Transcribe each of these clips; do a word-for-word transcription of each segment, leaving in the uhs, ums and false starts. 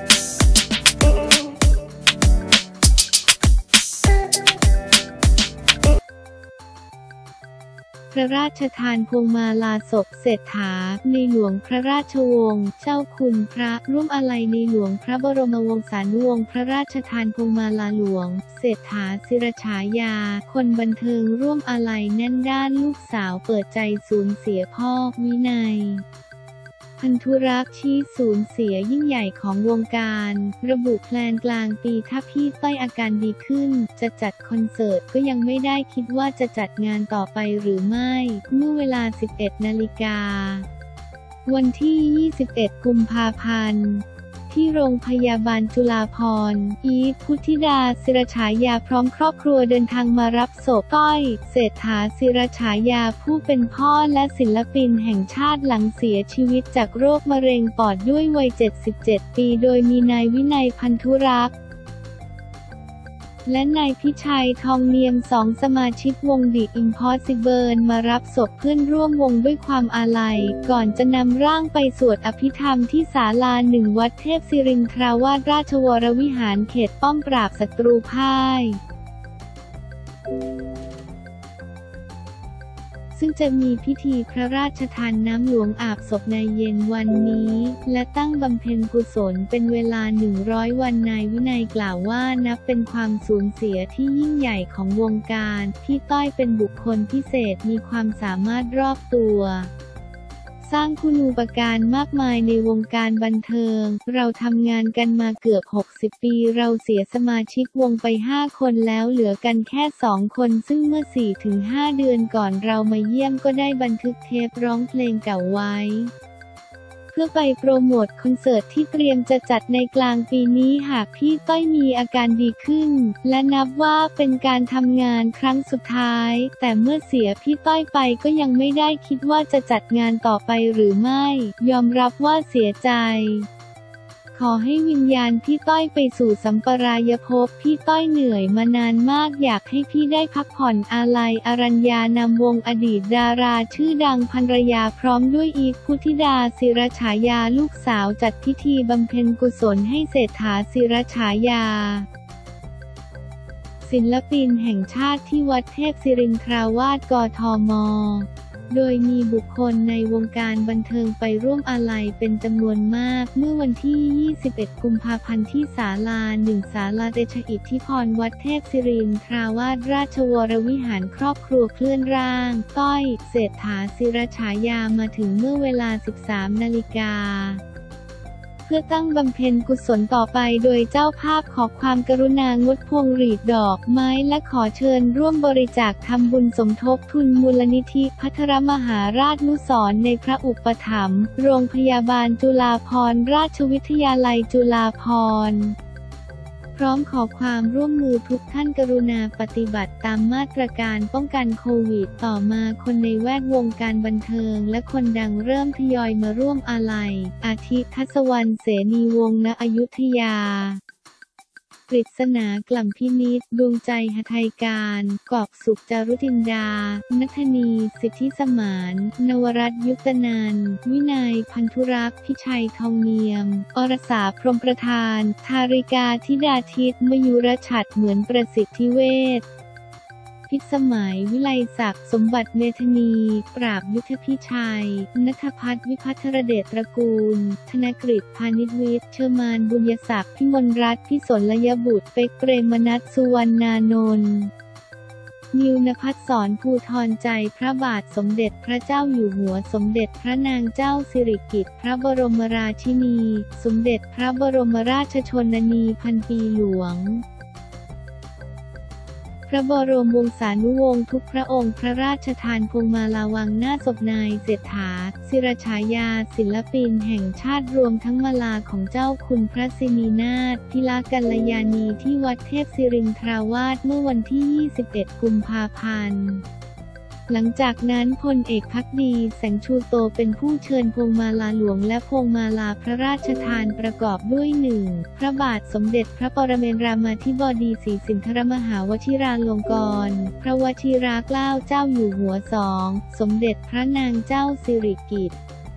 พระราชทานพวงมาลาศพเศรษฐาในหลวงพระราชวงศ์เจ้าคุณพระร่วมอาลัยในหลวงพระบรมวงศานุวงศ์พระราชทานพวงมาลาหลวงเศรษฐาศิรฉายาคนบันเทิงร่วมอาลัยแน่นด้านลูกสาวเปิดใจสูญเสียพ่อวินัยพันธุรักษ์ชี้สูญเสียยิ่งใหญ่ของวงการระบุแพลนกลางปีถ้าพี่ต้อยอาการดีขึ้นจะจัดคอนเสิร์ตก็ยังไม่ได้คิดว่าจะจัดงานต่อไปหรือไม่เมื่อเวลา สิบเอ็ดนาฬิกาวันที่ ยี่สิบเอ็ด กุมภาพันธ์ที่โรงพยาบาลจุฬาภรณ์อีท พุทธิดาศิรฉายาพร้อมครอบครัวเดินทางมารับศพต้อยเศรษฐาศิรฉายาผู้เป็นพ่อและศิลปินแห่งชาติหลังเสียชีวิตจากโรคมะเร็งปอดด้วยวัย เจ็ดสิบเจ็ด ปีโดยมีนายวินัยพันธุรักษ์และนายพิชัยทองเนียมสองสมาชิกวง The Impossible มารับศพเพื่อนร่วมวงด้วยความอาลัยก่อนจะนำร่างไปสวดอภิธรรมที่ศาลาหนึ่งวัดเทพศิรินทราวาสราชวรวิหารเขตป้อมปราบศัตรูพ่ายซึ่งจะมีพิธีพระราชทานน้ำหลวงอาบศพในเย็นวันนี้และตั้งบำเพ็ญกุศลเป็นเวลาหนึ่งร้อยวันนายวินัยกล่าวว่านับเป็นความสูญเสียที่ยิ่งใหญ่ของวงการพี่ต้อยเป็นบุคคลพิเศษมีความสามารถรอบตัวสร้างคุณูปการมากมายในวงการบันเทิงเราทำงานกันมาเกือบหกสิบปีเราเสียสมาชิกวงไปห้าคนแล้วเหลือกันแค่สองคนซึ่งเมื่อ สี่ถึงห้า เดือนก่อนเรามาเยี่ยมก็ได้บันทึกเทปร้องเพลงเก่าไว้เพื่อไปโปรโมทคอนเสิร์ตที่เตรียมจะจัดในกลางปีนี้หากพี่ต้อยมีอาการดีขึ้นและนับว่าเป็นการทำงานครั้งสุดท้ายแต่เมื่อเสียพี่ต้อยไปก็ยังไม่ได้คิดว่าจะจัดงานต่อไปหรือไม่ยอมรับว่าเสียใจขอให้วิญญาณพี่ต้อยไปสู่สัมปรายภพพี่ต้อยเหนื่อยมานานมากอยากให้พี่ได้พักผ่อนอาลัยอรัญญานำวงอดีตดาราชื่อดังภรรยาพร้อมด้วยอีท พุทธิดาศิรฉายาลูกสาวจัดพิธีบำเพ็ญกุศลให้เศรษฐาศิรฉายาศิลปินแห่งชาติที่วัดเทพศิรินทราวาสกทมโดยมีบุคคลในวงการบันเทิงไปร่วมอาลัยเป็นจำนวนมากเมื่อวันที่ ยี่สิบเอ็ด กุมภาพันธ์ที่ศาลาหนึ่งศาลาเดชอิทธิพรวัดเทพศิรินทราวาสราชวรวิหารครอบครัวเคลื่อนร่างต้อยเศรษฐาศิรฉายามาถึงเมื่อเวลา สิบสามนาฬิกาเพื่อตั้งบำเพ็ญกุศลต่อไปโดยเจ้าภาพขอความกรุณางดพวงหรีดดอกไม้และขอเชิญร่วมบริจาคทำบุญสมทบทุนมูลนิธิภัทรมหาราชนุสรณ์ในพระอุปถัมภ์โรงพยาบาลจุฬาภรณ์ราชวิทยาลัยจุฬาภรณ์พร้อมขอความร่วมมือทุกท่านกรุณาปฏิบัติตามมาตรการป้องกันโควิดต่อมาคนในแวดวงการบันเทิงและคนดังเริ่มทยอยมาร่วมอาลัยอาทิทัศวรรณเสนีวงศ์ณอยุธยากฤษณากล่ำพินิจดวงใจหทัยการกอบสุขจารุจินดาณัฐนีสิทธิสมานนวรัตน์ยุคตนันท์วินัยพันธุรักษ์พิชัยทองเนียมอรสาพรหมประธานธาริกาธิดาทิตมยุรฉัตรเหมือนประสิทธิเวชพิสมัยวิไลศักดิ์สมบัติเมธนีปราบยุทธพิชัยณัฐพัฒน์วิพัฒรเดชตระกูลธนกฤษพานิชวิทย์เชอร์มานบุญยศักดิ์พิมลรัตน์พิสนลยบุตรเป็กเปรมนัสสุวรรณานนท์นิวนภัสสรภูธรใจพระบาทสมเด็จพระเจ้าอยู่หัวสมเด็จพระนางเจ้าสิริกิติ์พระบรมราชินีสมเด็จพระบรมราชชนนีพันปีหลวงพระบรมวงศานุวงศ์ทุกพระองค์พระราชทานพวงมาลาวางหน้าศพนายเศรษฐาศิรฉายาศิลปินแห่งชาติรวมทั้งมาลาของเจ้าคุณพระสินีนาถพิลากัลยาณีที่วัดเทพศิรินทราวาสเมื่อวันที่ ยี่สิบเอ็ด กุมภาพันธ์หลังจากนั้นพลเอกภักดีแสงชูโตเป็นผู้เชิญพวงมาลาหลวงและพวงมาลาพระราชทานประกอบด้วย หนึ่ง พระบาทสมเด็จพระปรเมนรามาธิบดีศรีสินธรมหาวชิราลงกรณ์พระวชิราเกล้าเจ้าอยู่หัว สอง สมเด็จพระนางเจ้าสิริกิติ์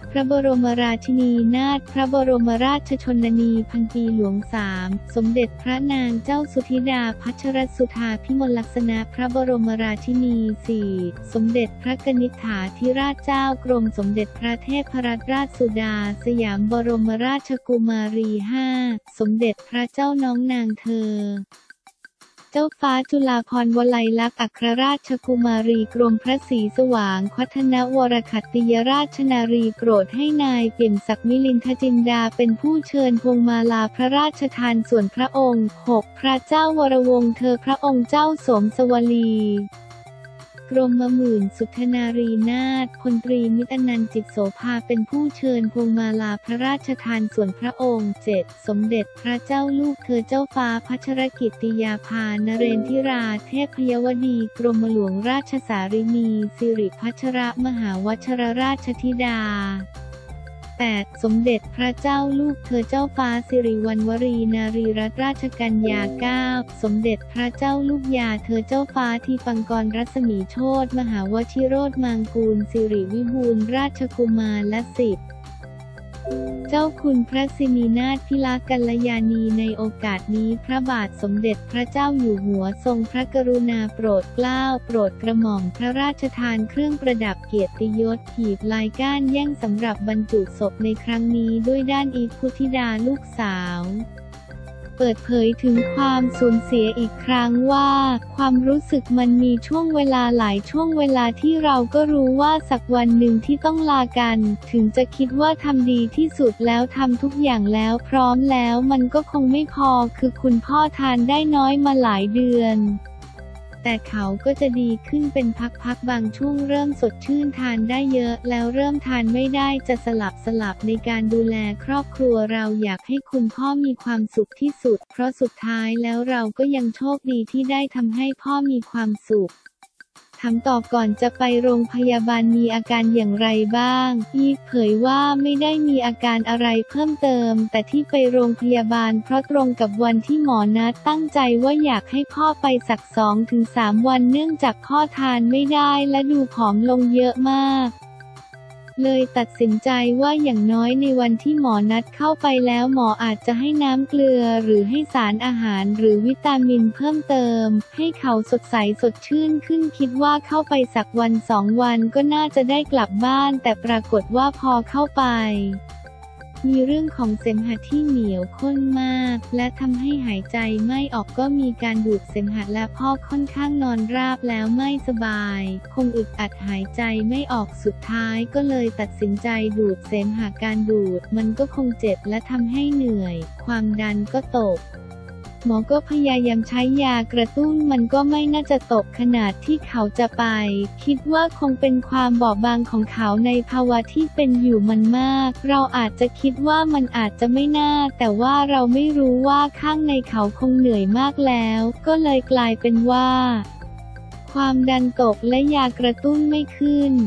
พระบรมราชินีนาถพระบรมราชชนนีพันปีหลวงสามสมเด็จพระนางเจ้าสุธิดาพัชรสุธาพิมลลักษณะพระบรมราชินีสี่สมเด็จพระกนิษฐาธิราชเจ้ากรมสมเด็จพระเทพรัตนราชสุดาสยามบรมราชกุมารีห้าสมเด็จพระเจ้าน้องนางเธอเจ้าฟ้าจุฬาภรณ์วลัยลักษณ์อัครราชกุมารีกรมพระศรีสว่างคธนวรขัตติยราชนารีโปรดให้นายเปี่ยมศักดิ์มิลินทจินดาเป็นผู้เชิญพวงมาลาพระราชทานส่วนพระองค์ หก พระเจ้าวรวงศ์เธอพระองค์เจ้าสมสวลีกรมหมื่นสุทนารีนาถพลตรีมิตรอนันต์จิตโสภาเป็นผู้เชิญพวงมาลาพระราชทานส่วนพระองค์ เจ็ด สมเด็จพระเจ้าลูกเธอเจ้าฟ้าพัชรกิตติยาภานเรนทิราเทพยวดีกรมหลวงราชสารินีสิริพัชรมหาวชรราชธิดา แปด สมเด็จพระเจ้าลูกเธอเจ้าฟ้าสิริวัณวรีนารีรัตนราชกัญญา เก้า สมเด็จพระเจ้าลูกยาเธอเจ้าฟ้าทีปังกรรัศมีโชติมหาวชิโรจน์มังกูลสิริวิบูลย์ราชกุมารและสิบเจ้าคุณพระสินีนาถพิลากัลยาณีในโอกาสนี้พระบาทสมเด็จพระเจ้าอยู่หัวทรงพระกรุณาโปรดเกล้าโปรดกระหม่อมพระราชทานเครื่องประดับเกียรติยศหีบลายก้านแย่งสำหรับบรรจุศพในครั้งนี้ด้วยด้านอีกพุทธิดาลูกสาวเปิดเผยถึงความสูญเสียอีกครั้งว่าความรู้สึกมันมีช่วงเวลาหลายช่วงเวลาที่เราก็รู้ว่าสักวันหนึ่งที่ต้องลากันถึงจะคิดว่าทำดีที่สุดแล้วทำทุกอย่างแล้วพร้อมแล้วมันก็คงไม่พอคือคุณพ่อทานได้น้อยมาหลายเดือนแต่เขาก็จะดีขึ้นเป็นพักๆบางช่วงเริ่มสดชื่นทานได้เยอะแล้วเริ่มทานไม่ได้จะสลับสลับในการดูแลครอบครัวเราอยากให้คุณพ่อมีความสุขที่สุดเพราะสุดท้ายแล้วเราก็ยังโชคดีที่ได้ทำให้พ่อมีความสุขถามต่อก่อนจะไปโรงพยาบาลมีอาการอย่างไรบ้างอีฟเผยว่าไม่ได้มีอาการอะไรเพิ่มเติมแต่ที่ไปโรงพยาบาลเพราะตรงกับวันที่หมอนัดตั้งใจว่าอยากให้พ่อไปสัก สองถึงสาม วันเนื่องจากพ่อทานไม่ได้และดูผอมลงเยอะมากเลยตัดสินใจว่าอย่างน้อยในวันที่หมอนัดเข้าไปแล้วหมออาจจะให้น้ำเกลือหรือให้สารอาหารหรือวิตามินเพิ่มเติมให้เขาสดใสสดชื่นขึ้นคิดว่าเข้าไปสักวันสองวันก็น่าจะได้กลับบ้านแต่ปรากฏว่าพอเข้าไปมีเรื่องของเสมหะที่เหนียวข้นมากและทำให้หายใจไม่ออกก็มีการดูดเสมหะและพ่อค่อนข้างนอนราบแล้วไม่สบายคงอึดอัดหายใจไม่ออกสุดท้ายก็เลยตัดสินใจดูดเสมหะการดูดมันก็คงเจ็บและทำให้เหนื่อยความดันก็ตกหมอก็พยายามใช้ยากระตุ้นมันก็ไม่น่าจะตกขนาดที่เขาจะไปคิดว่าคงเป็นความบอบบางของเขาในภาวะที่เป็นอยู่มันมากเราอาจจะคิดว่ามันอาจจะไม่น่าแต่ว่าเราไม่รู้ว่าข้างในเขาคงเหนื่อยมากแล้วก็เลยกลายเป็นว่าความดันตกและยากระตุ้นไม่ขึ้น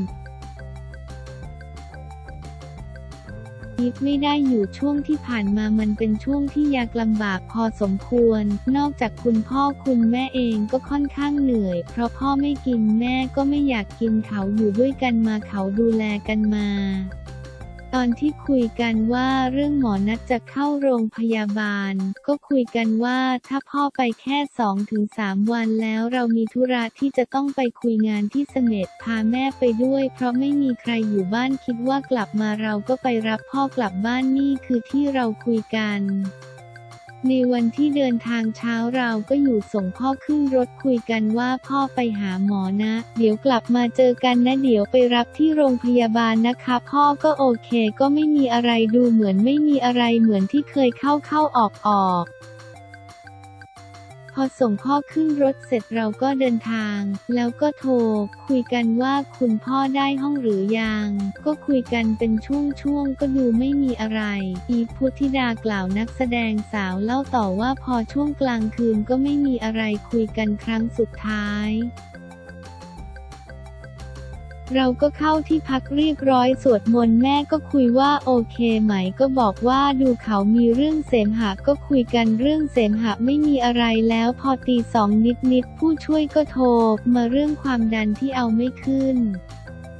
ไม่ได้อยู่ช่วงที่ผ่านมามันเป็นช่วงที่ยากลำบากพอสมควรนอกจากคุณพ่อคุณแม่เองก็ค่อนข้างเหนื่อยเพราะพ่อไม่กินแม่ก็ไม่อยากกินเขาอยู่ด้วยกันมาเขาดูแลกันมาตอนที่คุยกันว่าเรื่องหมอนัดจะเข้าโรงพยาบาลก็คุยกันว่าถ้าพ่อไปแค่ สองถึงสาม วันแล้วเรามีธุระที่จะต้องไปคุยงานที่เสม็ดพาแม่ไปด้วยเพราะไม่มีใครอยู่บ้านคิดว่ากลับมาเราก็ไปรับพ่อกลับบ้านนี่คือที่เราคุยกันในวันที่เดินทางเช้าเราก็อยู่ส่งพ่อขึ้นรถคุยกันว่าพ่อไปหาหมอนะเดี๋ยวกลับมาเจอกันนะเดี๋ยวไปรับที่โรงพยาบาลนะคะพ่อก็โอเคก็ไม่มีอะไรดูเหมือนไม่มีอะไรเหมือนที่เคยเข้าเข้าออกออกพอส่งพ่อขึ้นรถเสร็จเราก็เดินทางแล้วก็โทรคุยกันว่าคุณพ่อได้ห้องหรือยังก็คุยกันเป็นช่วงๆก็ดูไม่มีอะไรอีฟพุทธิดากล่าวนักแสดงสาวเล่าต่อว่าพอช่วงกลางคืนก็ไม่มีอะไรคุยกันครั้งสุดท้ายเราก็เข้าที่พักเรียบร้อยสวดมนต์แม่ก็คุยว่าโอเคไหมก็บอกว่าดูเขามีเรื่องเสมหะก็คุยกันเรื่องเสมหะไม่มีอะไรแล้วพอตีสองนิดๆผู้ช่วยก็โทรมาเรื่องความดันที่เอาไม่ขึ้น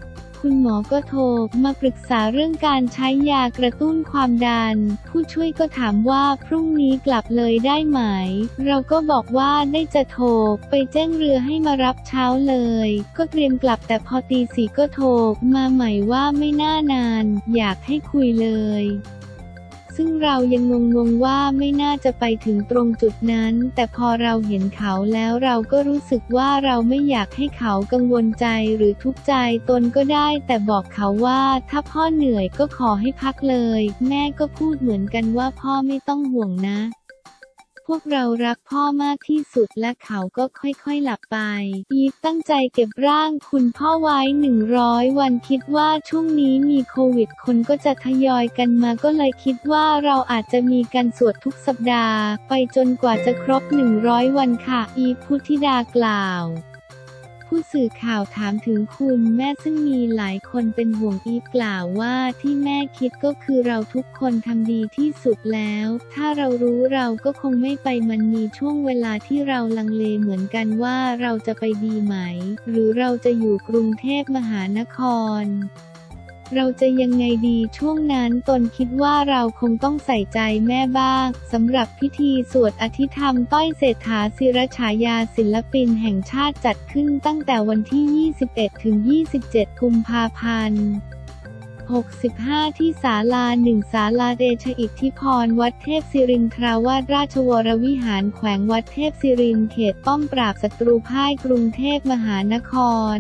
คุณหมอก็โทรมาปรึกษาเรื่องการใช้ยากระตุ้นความดันผู้ช่วยก็ถามว่าพรุ่งนี้กลับเลยได้ไหมเราก็บอกว่าได้จะโทรไปแจ้งเรือให้มารับเช้าเลยก็เตรียมกลับแต่พอตีสี่ก็โทรมาใหม่ว่าไม่น่านานอยากให้คุยเลยซึ่งเรายังงงๆว่าไม่น่าจะไปถึงตรงจุดนั้นแต่พอเราเห็นเขาแล้วเราก็รู้สึกว่าเราไม่อยากให้เขากังวลใจหรือทุกข์ใจตนก็ได้แต่บอกเขาว่าถ้าพ่อเหนื่อยก็ขอให้พักเลยแม่ก็พูดเหมือนกันว่าพ่อไม่ต้องห่วงนะพวกเรารักพ่อมากที่สุดและเขาก็ค่อยๆหลับไปอีฟตั้งใจเก็บร่างคุณพ่อไว้หนึ่งร้อยวันคิดว่าช่วงนี้มีโควิดคนก็จะทยอยกันมาก็เลยคิดว่าเราอาจจะมีการสวดทุกสัปดาห์ไปจนกว่าจะครบหนึ่งร้อยวันค่ะอีฟพุทธิดากล่าวผู้สื่อข่าวถามถึงคุณแม่ซึ่งมีหลายคนเป็นห่วงอีฟกล่าวว่าที่แม่คิดก็คือเราทุกคนทำดีที่สุดแล้วถ้าเรารู้เราก็คงไม่ไปมันมีช่วงเวลาที่เราลังเลเหมือนกันว่าเราจะไปดีไหมหรือเราจะอยู่กรุงเทพมหานครเราจะยังไงดีช่วงนั้นตนคิดว่าเราคงต้องใส่ใจแม่บ้างสำหรับพิธีสวดอภิธรรมต้อยเศรษฐาศิรฉายาศิลปินแห่งชาติจัดขึ้นตั้งแต่วันที่ ยี่สิบเอ็ด ถึง ยี่สิบเจ็ด กุมภาพันธ์ หกสิบห้า ที่ศาลาหนึ่งศาลาเดชอิทธิพรวัดเทพศิรินทราวาสราชวรวิหารแขวงวัดเทพศิรินเขตป้อมปราบศัตรูพ่ายกรุงเทพมหานคร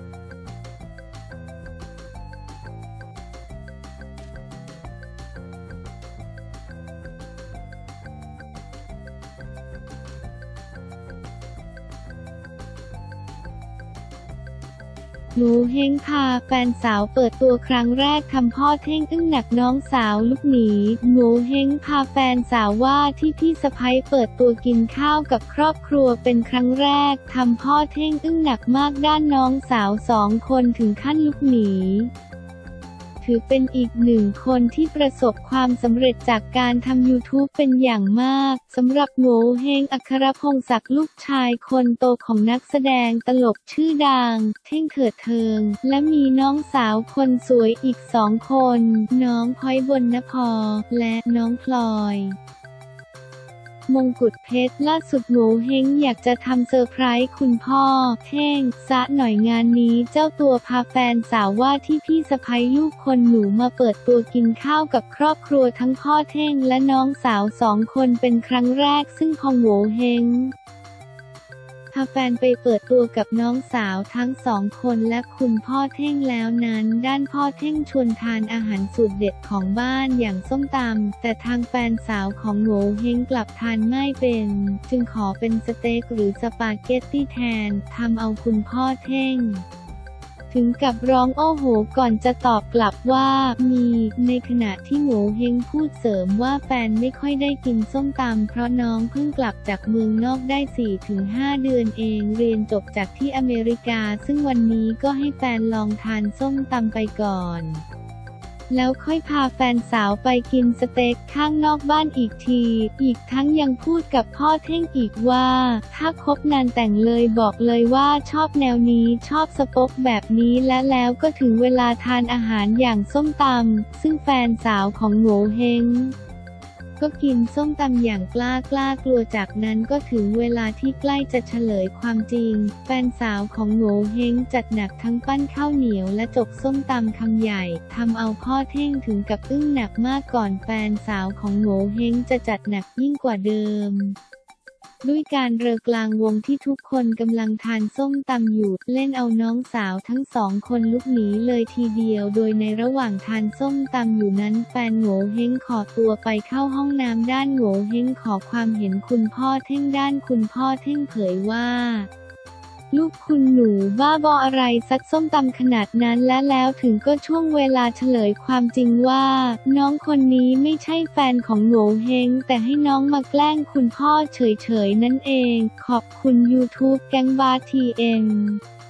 โงเห้งพาแฟนสาวเปิดตัวครั้งแรกทำพ่อเท่งอึ้งหนักน้องสาวลุกหนีโงเห้งพาแฟนสาวว่าที่พี่สะใภ้เปิดตัวกินข้าวกับครอบครัวเป็นครั้งแรกทำพ่อเท่งอึ้งหนักมากด้านน้องสาวสองคนถึงขั้นลุกหนีถือเป็นอีกหนึ่งคนที่ประสบความสำเร็จจากการทำ ยูทูบ เป็นอย่างมากสำหรับโงเห้งอัครพงษ์ศักดิ์ลูกชายคนโตของนักแสดงตลกชื่อดังเท่งเถิดเทิงและมีน้องสาวคนสวยอีกสองคนน้องพลอยบรรณภรและน้องพลอยมงกุฎเพชรล่าสุดโงเห้งอยากจะทำเซอร์ไพรส์คุณพ่อเท่งซะหน่อยงานนี้เจ้าตัวพาแฟนสาวว่าที่พี่สะใภ้ลูกคนหนูมาเปิดตัวกินข้าวกับครอบครัวทั้งพ่อเท่งและน้องสาวสองคนเป็นครั้งแรกซึ่งพอโงเห้งพาแฟนไปเปิดตัวกับน้องสาวทั้งสองคนและคุณพ่อเท่งแล้วนั้นด้านพ่อเท่งชวนทานอาหารสูตรเด็ดของบ้านอย่างส้มตำแต่ทางแฟนสาวของโงเห้งกลับทานไม่เป็นจึงขอเป็นสเต็กหรือสปาเกตตี้แทนทำเอาคุณพ่อเท่งถึงกับร้องโอ้โหก่อนจะตอบกลับว่ามีในขณะที่โงเห้งพูดเสริมว่าแฟนไม่ค่อยได้กินส้มตำเพราะน้องเพิ่งกลับจากเมืองนอกได้ สี่ถึงห้า เดือนเองเรียนจบจากที่อเมริกาซึ่งวันนี้ก็ให้แฟนลองทานส้มตำไปก่อนแล้วค่อยพาแฟนสาวไปกินสเต็กข้างนอกบ้านอีกทีอีกทั้งยังพูดกับพ่อเท่งอีกว่าถ้าคบนานแต่งเลยบอกเลยว่าชอบแนวนี้ชอบสป็อกแบบนี้และแล้วก็ถึงเวลาทานอาหารอย่างส้มตำซึ่งแฟนสาวของโงเห้งก็กินส้มตำอย่างกล้ากล้ากลัวจากนั้นก็ถึงเวลาที่ใกล้จะเฉลยความจริงแฟนสาวของโงเห้งจัดหนักทั้งปั้นข้าวเหนียวและจกส้มตำคำใหญ่ทำเอาพ่อเท่งถึงกับอึ้งหนักมากก่อนแฟนสาวของโงเห้งจะจัดหนักยิ่งกว่าเดิมด้วยการเรอกลางวงที่ทุกคนกำลังทานส้มตำอยู่เล่นเอาน้องสาวทั้งสองคนลุกหนีเลยทีเดียวโดยในระหว่างทานส้มตำอยู่นั้นแฟนโงเห้งขอตัวไปเข้าห้องน้ำด้านโงเห้งขอความเห็นคุณพ่อเท่งด้านคุณพ่อเท่งเผยว่าลูกคุณหนูบ้าบออะไรซัดส้มตำขนาดนั้นและแล้วถึงก็ช่วงเวลาเฉลยความจริงว่าน้องคนนี้ไม่ใช่แฟนของโงเห้งแต่ให้น้องมาแกล้งคุณพ่อเฉยๆนั่นเองขอบคุณ ยูทูบ แก๊งบาส ที เอ็ม